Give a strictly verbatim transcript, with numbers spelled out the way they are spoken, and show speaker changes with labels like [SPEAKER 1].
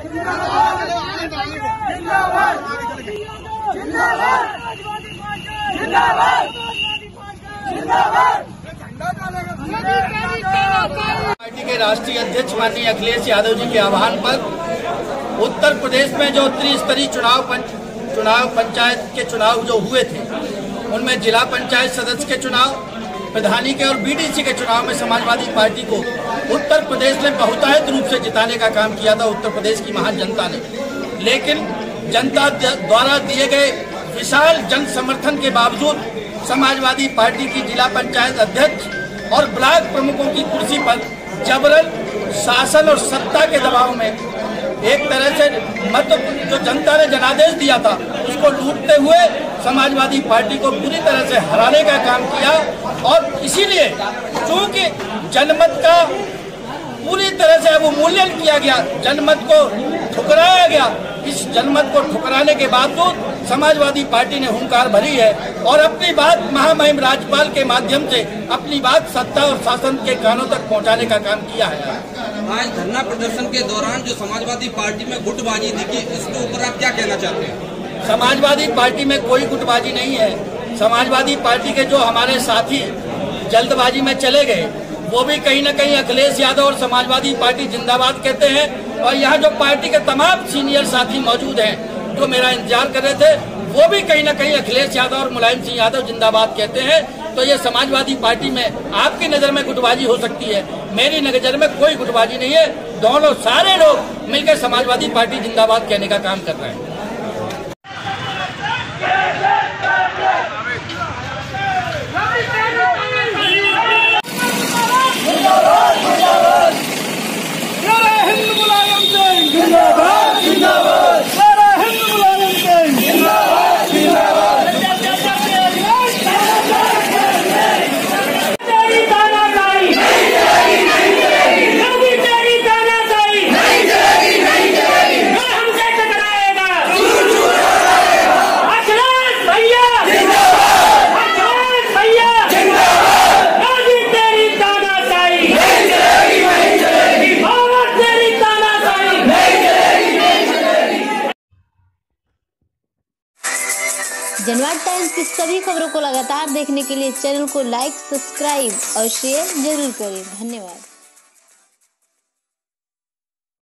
[SPEAKER 1] Party के राष्ट्रीय अध्यक्ष माननीय अखिलेश यादव जी के आह्वान पर उत्तर प्रदेश में जो त्रिस्तरीय चुनाव पंच, चुनाव पंचायत के चुनाव जो हुए थे, उनमें जिला पंचायत सदस्य के चुनाव, प्रधानी के और बीडीसी के चुनाव में समाजवादी पार्टी को उत्तर प्रदेश में बहुतायत रूप से जिताने का काम किया था उत्तर प्रदेश की महान जनता ने। लेकिन जनता द्वारा दिए गए विशाल जन समर्थन के बावजूद समाजवादी पार्टी की जिला पंचायत अध्यक्ष और ब्लॉक प्रमुखों की कुर्सी पर जबरन शासन और सत्ता के दबाव में एक तरह से मत जो जनता ने जनादेश दिया था उसको लूटते हुए समाजवादी पार्टी को पूरी तरह से हराने का काम किया। और इसीलिए चूंकि जनमत का पूरी तरह से अवमूल्यन किया गया, जनमत को ठुकराया गया, इस जनमत को ठुकराने के बावजूद समाजवादी पार्टी ने हुंकार भरी है और अपनी बात महामहिम राज्यपाल के माध्यम से अपनी बात सत्ता और शासन के कानों तक पहुंचाने का काम किया है।
[SPEAKER 2] आज धरना प्रदर्शन के दौरान जो समाजवादी पार्टी में गुटबाजी दिखी, इसके ऊपर आप क्या कहना चाहते हैं?
[SPEAKER 1] समाजवादी पार्टी में कोई गुटबाजी नहीं है। समाजवादी पार्टी के जो हमारे साथी जल्दबाजी में चले गए, वो भी कहीं न कहीं अखिलेश यादव और समाजवादी पार्टी जिंदाबाद कहते हैं। और यहाँ जो पार्टी के तमाम सीनियर साथी मौजूद हैं जो मेरा इंतजार कर रहे थे, वो भी कहीं न कहीं अखिलेश यादव और मुलायम सिंह यादव जिंदाबाद कहते हैं। तो ये समाजवादी पार्टी में आपकी नज़र में गुटबाजी हो सकती है, मेरी नज़र में कोई गुटबाजी नहीं है। दोनों सारे लोग मिलकर समाजवादी पार्टी जिंदाबाद कहने का काम कर रहे हैं।
[SPEAKER 3] जनवाद टाइम्स की सभी खबरों को लगातार देखने के लिए चैनल को लाइक, सब्सक्राइब और शेयर जरूर करें। धन्यवाद।